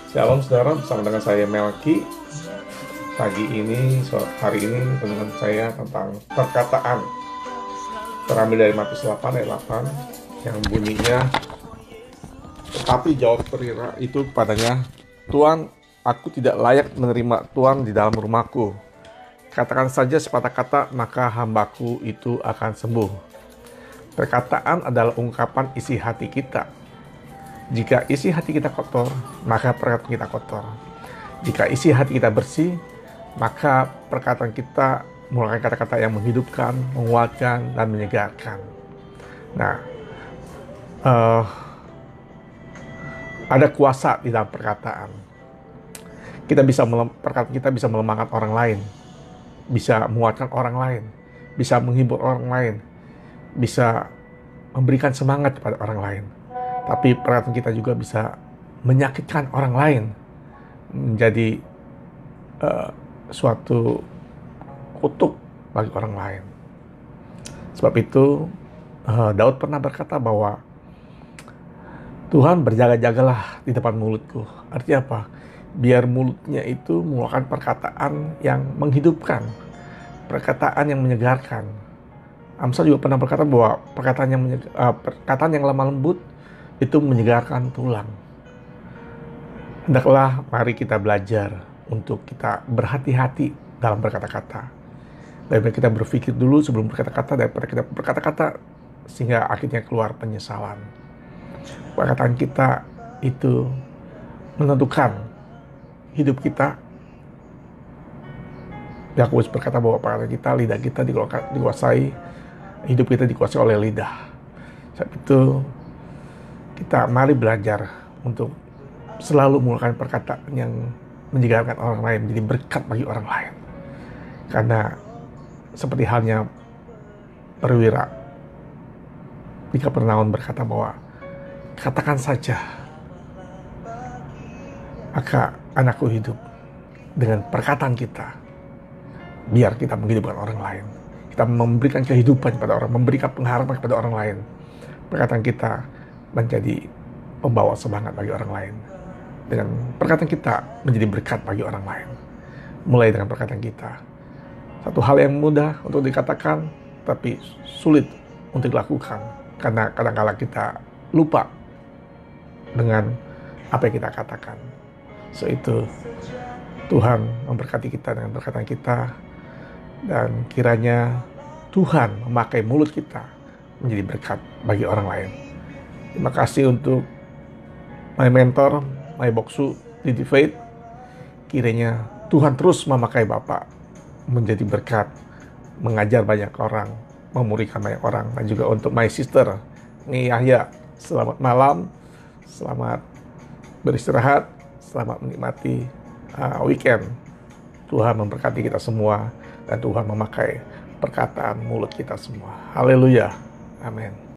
Shalom saudara, bersama dengan saya Melki. Hari ini dengan saya tentang perkataan terambil dari Matius 8 ayat 8 yang bunyinya, tetapi jawab perwira itu kepadanya, Tuan, aku tidak layak menerima Tuan di dalam rumahku. Katakan saja sepatah kata, maka hambaku itu akan sembuh. Perkataan adalah ungkapan isi hati kita. Jika isi hati kita kotor, maka perkataan kita kotor. Jika isi hati kita bersih, maka perkataan kita merupakan kata-kata yang menghidupkan, menguatkan, dan menyegarkan. Nah, ada kuasa di dalam perkataan. Perkataan kita bisa melemahkan orang lain, bisa menguatkan orang lain, bisa menghibur orang lain, bisa memberikan semangat kepada orang lain. Tapi perkataan kita juga bisa menyakitkan orang lain, menjadi suatu kutuk bagi orang lain. Sebab itu Daud pernah berkata bahwa Tuhan, berjaga-jagalah di depan mulutku. Artinya apa? Biar mulutnya itu mengeluarkan perkataan yang menghidupkan, perkataan yang menyegarkan. Amsal juga pernah berkata bahwa perkataan yang lemah lembut itu menyegarkan tulang. Hendaklah mari kita belajar untuk kita berhati-hati dalam berkata-kata. Daripada kita berpikir dulu sebelum berkata-kata, daripada kita berkata-kata sehingga akhirnya keluar penyesalan. Perkataan kita itu menentukan hidup kita. Yakobus berkata bahwa perkataan kita, lidah kita dikuasai, hidup kita dikuasai oleh lidah. Sebab itu kita mari belajar untuk selalu menggunakan perkataan yang menyegarkan orang lain, menjadi berkat bagi orang lain. Karena seperti halnya perwira di Kapernaum berkata bahwa katakan saja, maka anakku hidup. Dengan perkataan kita, biar kita menghidupkan orang lain. Kita memberikan kehidupan kepada orang, memberikan pengharapan kepada orang lain. Perkataan kita menjadi pembawa semangat bagi orang lain. Dengan perkataan kita menjadi berkat bagi orang lain. Mulai dengan perkataan kita. Satu hal yang mudah untuk dikatakan, tapi sulit untuk dilakukan. Karena kadang-kala kita lupa dengan apa yang kita katakan. So itu Tuhan memberkati kita dengan perkataan kita. Dan kiranya Tuhan memakai mulut kita menjadi berkat bagi orang lain. Terima kasih untuk my mentor, my boksu, Didi Faith. Kiranya Tuhan terus memakai Bapak menjadi berkat, mengajar banyak orang, memurikan banyak orang. Dan juga untuk my sister, Ni Yahya, selamat malam, selamat beristirahat, selamat menikmati weekend. Tuhan memberkati kita semua, dan Tuhan memakai perkataan mulut kita semua. Haleluya. Amin.